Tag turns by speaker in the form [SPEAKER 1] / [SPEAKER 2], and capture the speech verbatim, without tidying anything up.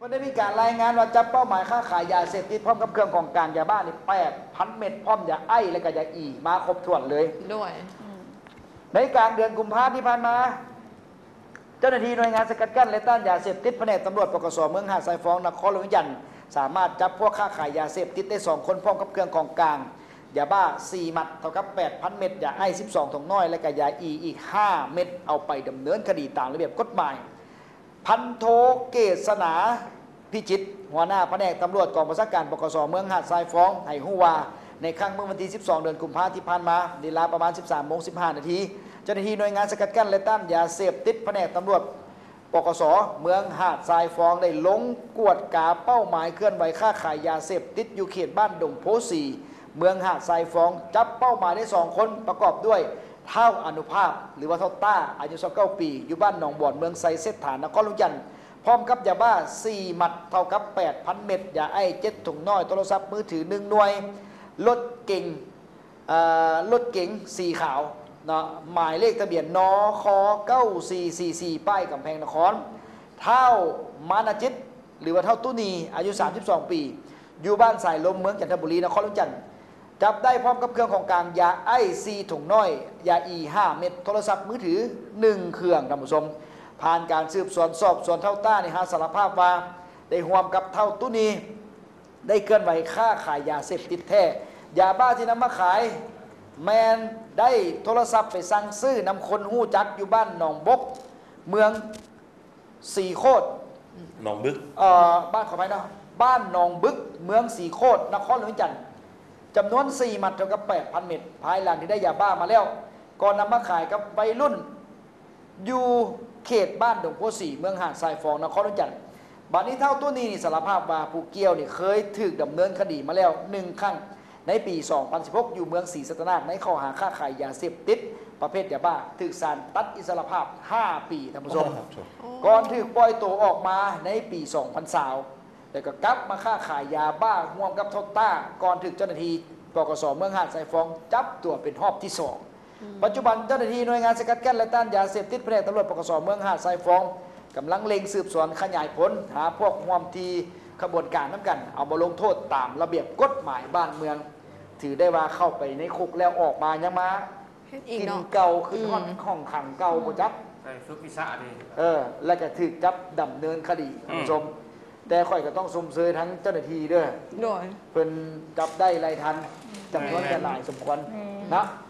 [SPEAKER 1] ก็ได้มีการรายงานว่าจับเป้าหมายค้าขายยาเสพติดพร้อมกับเครื่องกองกลางยาบ้านี่แปดพันเม็ดพร้อมยาไอและก็ยาอีมาครบถ้วนเลย
[SPEAKER 2] ด้วย
[SPEAKER 1] ในกลางเดือนกุมภาพันธ์ที่ผ่านมาเจ้าหน้าที่หน่วยงานสกัดกั้นและต้านยาเสพติดแผนกตำรวจปกสเมืองหาดทรายฟ้องนครหลวงยันสามารถจับพวกค้าขายยาเสพติดได้สองคนพร้อมกับเครื่องกองกลางยาบ้าสี่มัดเท่ากับ แปดพัน เม็ดยาไอสิบสองถุงน้อยและก็ยาอีอีกห้าเม็ดเอาไปดำเนินคดีตามระเบียบกฎหมายพันโทเกษนาพิจิตรหัวหน้าแผนกตำรวจกองบัญชาการปกสเมืองหาดทรายฟ้องให้ฮู้ว่าในครั้งเมื่อวันที่สิบสองเดือนกุมภาพันธ์ที่ผ่านมาเวลาประมาณ สิบสามโมงสิบห้านาทีเจ้าหน้าที่หน่วยงานสกัดกั้นและต้านยาเสพติดแผนกตำรวจปกสเมืองหาดทรายฟ้องได้ลงกวดกาเป้าหมายเคลื่อนไหวค้าขายยาเสพติดอยู่เขตบ้านดงโพสีเมืองหาดทรายฟ้องจับเป้าหมายได้สองคนประกอบด้วยเท่าอนุภาพหรือว่าเท่าต้าอายุสิบเก้าปีอยู่บ้านหนองบ่อนเมืองไซเซตฐานนครหลวงจันทร์พร้อมกับยาบ้าสี่มัดเท่ากับ แปดพัน เม็ดยาไอเจ็ดถุงน้อยโทรศัพท์มือถือหนึ่งหน่วยรถเก๋งรถเก๋งสีขาวเนาะหมายเลขทะเบียนนคเก้าสี่สี่สี่ป้ายกำแพงนครเท่ามานาจิตหรือว่าเท่าตุนีอายุสามสิบสองปีอยู่บ้านสายลมเมืองจันทบุรีนครหลวงจันทร์จับได้พร้อมกับเครื่องของกลางยาไอซีถุงน้อยยาอีห้าเม็ดโทรศัพท์มือถือหนึ่งเครื่องท่านผู้ชมผ่านการสืบสวนสอบสวนเท่าต้าในฮะสารภาพว่าได้ห่วมกับเท่าตุนีได้เคลื่อนไหวค้าขายยาเสพติดแท้ยาบ้าที่นำมาขายแมนได้โทรศัพท์ไปสั่งซื้อนำคนหู้จักอยู่บ้านหนองบกเมืองสีโคตร
[SPEAKER 3] หนองบึก
[SPEAKER 1] เอ่อบ้านขอไปเนาะบ้านหนองบึกเมืองสีโคตรนครหลวงจันทร์จำนวนสี่มัดเท่ากับ แปดพัน เม็ดภายหลังที่ได้ยาบ้ามาแล้วก่อนนำมาขายกับวัยรุ่นอยู่เขตบ้านดงโพสีเมืองหาดทรายฟองนครหลวงจันทร์บัดนี้เท่าตัวนี้สารภาพว่าผู้เกี่ยวนี่เคยถูกดำเนินคดีมาแล้วหนึ่งครั้งในปีสองพันสิบหกอยู่เมืองศรีสัตนาคในข้อหาค้าขายยาเสพติดประเภทยาบ้าถูกศาลตัดอิสรภาพห้าปีท่านผู้ชมก่อนถูกปล่อยตัวออกมาในปีสองพันสามแต่ก็กลับมาค้าขายยาบ้าร่วมกับทต้าก่อนถูกเจ้าหน้าที่ปกสเมืองหาดทรายฟองจับตัวเป็นรอบที่สองปัจจุบันเจ้าหน้าที่หน่วยงานสกัดกั้นและต้านยาเสพติดแผนกตำรวจปกสเมืองหาดทรายฟองกำลังเล็งสืบสวนขยายผลหาพวกร่วมทีขบวนการน้ำกันเอามาลงโทษตามระเบียบกฎหมายบ้านเมืองถือได้ว่าเข้าไปในคุกแล้วออกมายังมากินเก่าคือห้องห้องขังเก่าบ่จับ
[SPEAKER 4] ใช่ฝึกวิชาดี
[SPEAKER 1] เออแล้วก็ถือจับดำเนินคดีท่านผู้ชมแต่ค่อยก็ต้องสมเสยทั้งเจ้าหน้าที่ด้วยเพิ่นจับได้ไรทันจำนวนแต่หลายสมควรนะ